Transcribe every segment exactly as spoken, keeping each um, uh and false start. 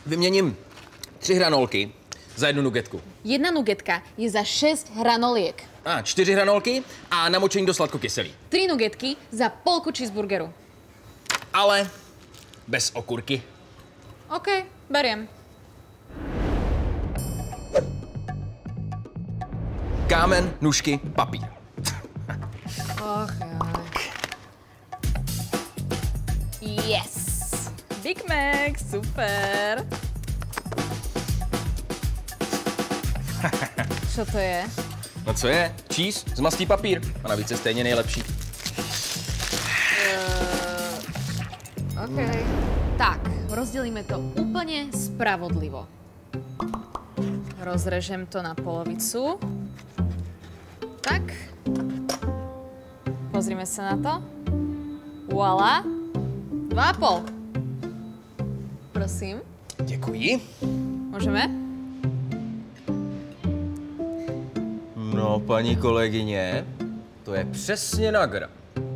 Vyměním tři hranolky za jednu nugetku. Jedna nugetka je za šest hranoliek. A čtyři hranolky a namočení do sladkokyselý. Tri nugetky za polku cheeseburgeru. Ale bez okurky. OK, beriem. Kámen, nůžky, papír. Och, jak. Yes! Big Mac, super! Co to je? No co je? Cheese, zmastý papír. A navíc je stejně nejlepší. Uh, OK. Tak, rozdělíme to úplně spravodlivo. Rozrežem to na polovicu. Tak. Pozrime sa na to. Voilà. Dva a pol. Prosím. Děkuji. Můžeme? No, paní kolegyně, to je přesně na gram.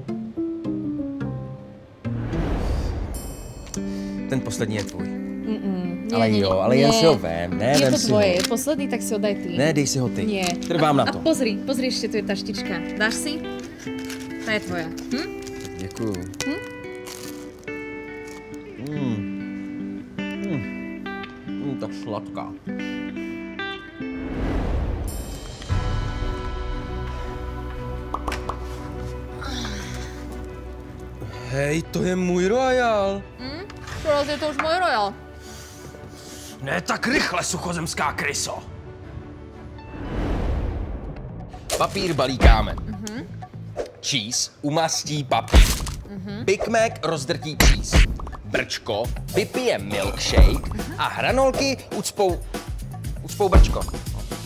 Ten poslední je tvůj. Mm-mm. Nie, Ale nie, jo, nie. ale jen si ho vem, ne, Je vem to si tvoje, ho. je posledný, tak si ho daj ty. Ne, dej si ho ty. Nie. Trvám a, na to. A pozri, pozri, ešte tu je tá štička. Dáš si? To je tvoja. Hm? Děkuju. Hm? Mm. Mm. Mm, tak sladká. Hej, to je můj royal. Hm? Teraz je to už môj royal. Ne tak rychle, suchozemská kryso. Papír balí kámen. Mm-hmm. Cheese umastí papír. Mm-hmm. Big Mac rozdrtí cheese. Brčko vypije milkshake a hranolky ucpou... ucpou brčko.